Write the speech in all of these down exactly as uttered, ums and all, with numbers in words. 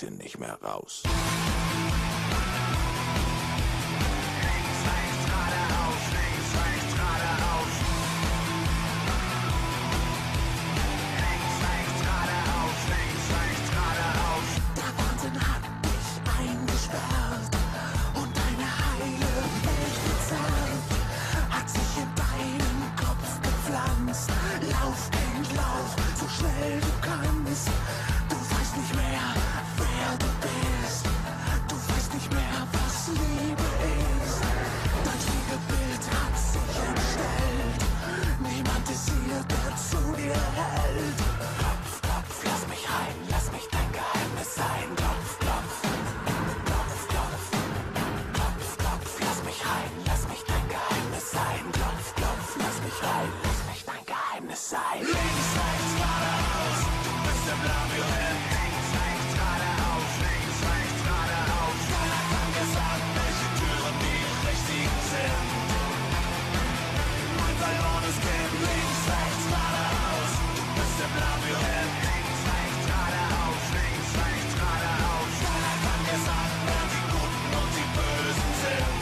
hier nicht mehr raus. Lauf, Kind, lauf, so schnell du kannst. Du weißt nicht mehr, wer du bist. Du weißt nicht mehr, was Liebe ist. Dein Spiegelbild hat sich entstellt. Niemand ist hier, der zu dir hält. Klopf, klopf, lass mich rein, lass mich dein Geheimnis sein. Klopf, klopf, klopf, klopf, klopf, klopf, lass mich rein, lass mich dein Geheimnis sein. Klopf, klopf, lass mich rein, lass mich dein Geheimnis sein. Links, rechts, geradeaus, du bist im Labyrinth. Links, rechts, geradeaus, links, rechts, geradeaus. Keiner kann dir sagen, welche Türen die richtigen sind. Mein verlorenes Kind. Links, rechts, geradeaus, du bist im Labyrinth. Links, rechts, geradeaus, links, rechts, geradeaus. Keiner kann dir sagen, wer die Guten und die Bösen sind.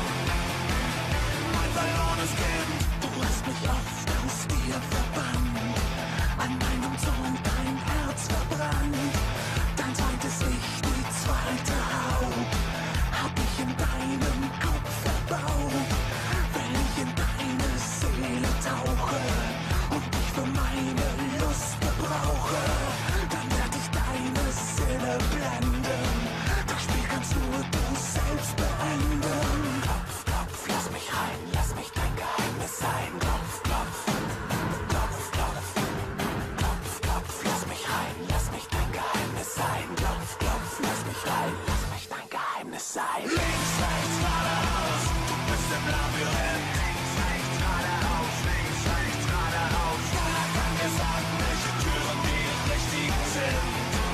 Mein verlorenes Kind. Du hast mich oft aus dir verbannt, an meinem Zorn dein Herz verbrannt. Dein zweites Ich, die zweite Haut, hab ich in deinem Kopf verbaut. Wenn ich in deine Seele tauche und dich für meine Lust gebrauche, dann werd ich deine Sinne blenden. Das Spiel kannst nur du selbst beenden. Klopf, klopf, lass mich rein, lass mich dein Geheimnis sein. Klopf, klopf, klopf, klopf, klopf, klopf, lass mich rein, lass mich dein Geheimnis sein. Klopf, klopf, lass mich rein, lass mich dein Geheimnis sein. Links, rechts, geradeaus, du bist im Labyrinth. Links, rechts, geradeaus, links, rechts, geradeaus. Keiner kann dir sagen, welche Türen die richtigen sind.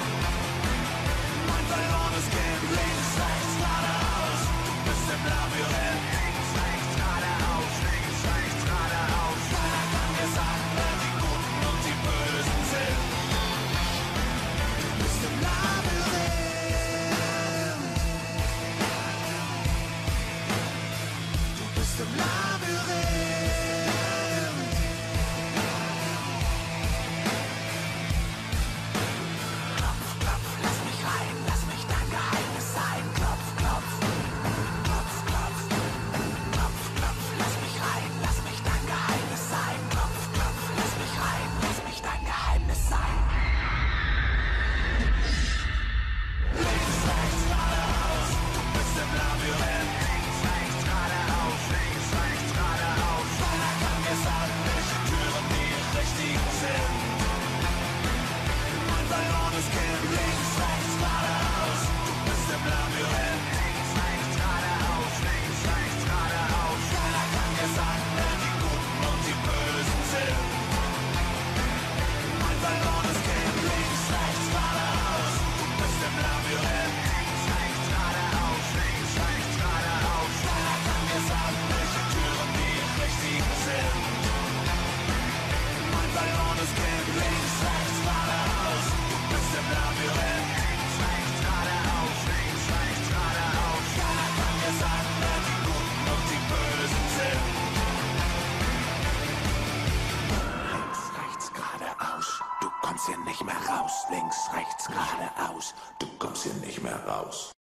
Mein verlorenes Kind. Links, rechts, geradeaus, du bist im Labyrinth. Links, rechts, geradeaus, links, rechts, geradeaus. Keiner kann dir sagen, wer die Guten und die Bösen sind. Du bist im Labyrinth. Du bist im Labyrinth. Klopf, klopf, lass mich rein, lass mich dein Geheimnis sein. Klopf, klopf, klopf, klopf, klopf, klopf, lass mich rein, lass mich dein Geheimnis sein. Klopf, klopf, lass mich rein, lass mich dein Geheimnis sein. Links, rechts, geradeaus, du bist im Labyrinth. Links, rechts, geradeaus, links, rechts, geradeaus. Keiner kann dir sagen, welche Türen die richtigen sind. Mein verlorenes Kind. Links, rechts, geradeaus, du bist im Labyrinth. Links, rechts, geradeaus, links, rechts, geradeaus. Keiner kann dir sagen, wer die Guten und die Bösen sind. Mein verlorenes Kind. Links, rechts, geradeaus, du bist im Labyrinth. Links, rechts, geradeaus, links, rechts, geradeaus. Keiner kann dir sagen, welche Türen die richtigen sind. Mein verlorenes Kind. Links, rechts, geradeaus, du bist im Labyrinth. Links, rechts, geradeaus, links, rechts, geradeaus. Keiner kann dir sagen, wer die Guten und die Bösen sind. Links, rechts, geradeaus, du kommst hier nicht mehr raus. Links, rechts, geradeaus, du kommst hier nicht mehr raus.